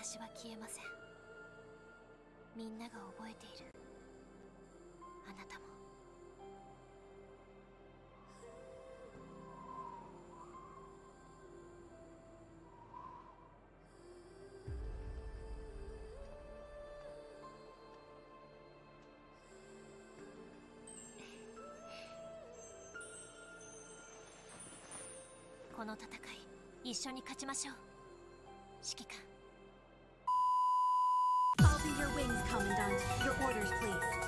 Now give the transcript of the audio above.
私は消えません。みんなが覚えているあなたも。この戦い、一緒に勝ちましょう。指揮官。 I'll be your wings, Commandant. Your orders, please.